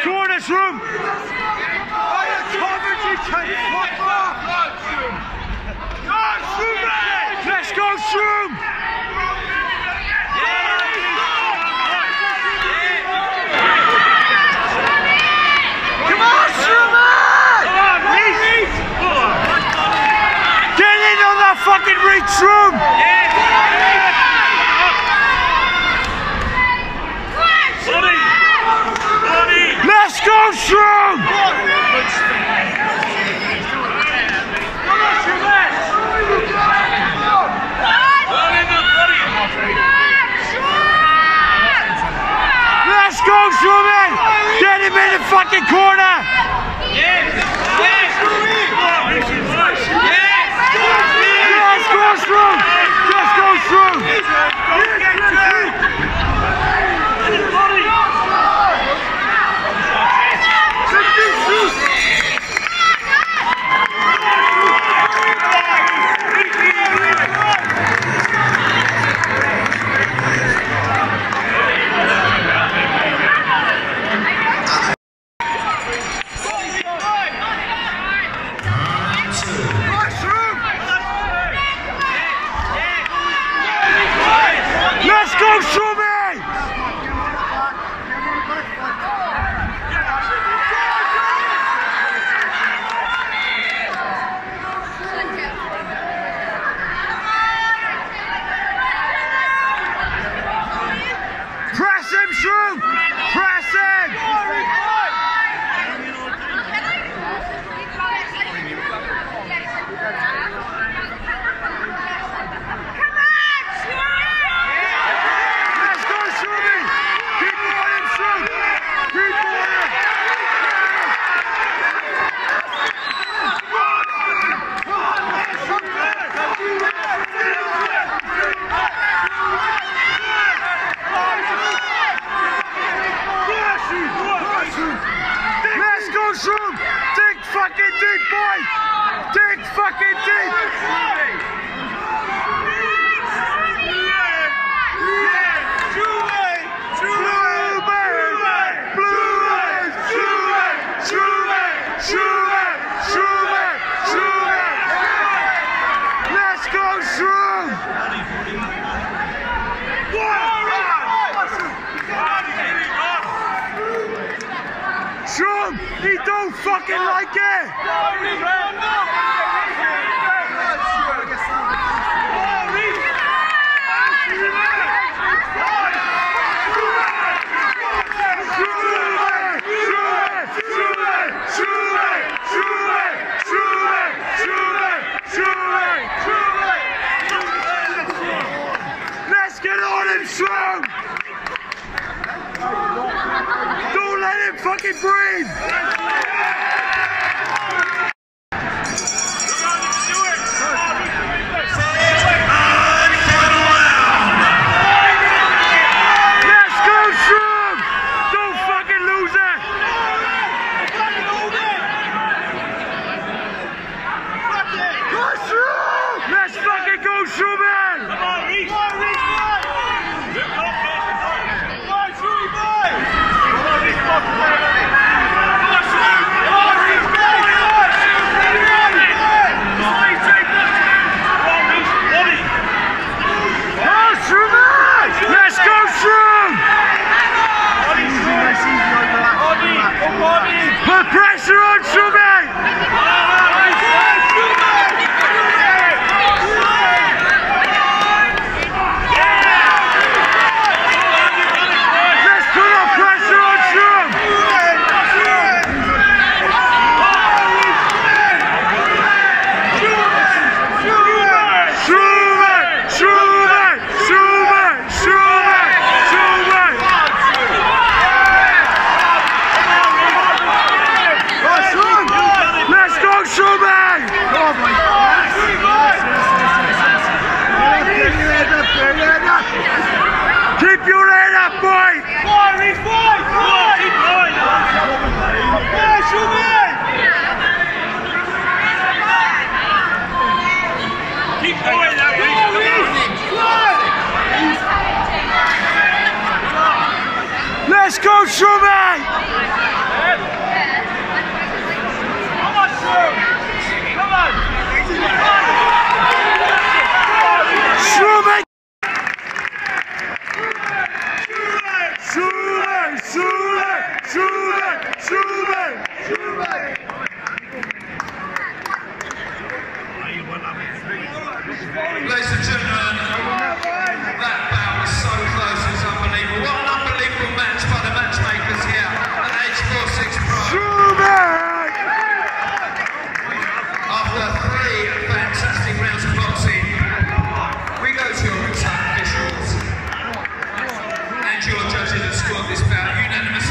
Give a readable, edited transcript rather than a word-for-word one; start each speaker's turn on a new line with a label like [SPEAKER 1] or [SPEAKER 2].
[SPEAKER 1] Corners room! Let's go, Shroom! Come on, Shroom! Get in on that fucking reach, Shroom! Let's go, Shroom! Let's go, Shroom! Get him in the fucking corner! Yes! Yes! Yes! Let's go, Shroom! Let's go, Shroom! Let's go, Shroomie! Press him, Shroom! Press him! Let's go, Shroom! Dig fucking deep, boy! Dig fucking deep! Let's go, Shroom! Shroom, he don't fucking like it! Let's get on him, Shroom! Don't let him fucking breathe! Let's go, Shroom! Don't fucking lose it! Let's fucking go, Shroom! Let's go, Shroom! Put pressure on Shroom! Keep your head up, boy! Keep going that way! Let's go, Shroomie!
[SPEAKER 2] After 3 fantastic rounds of boxing, we go to your ringside officials and your judges that scored this bout unanimously.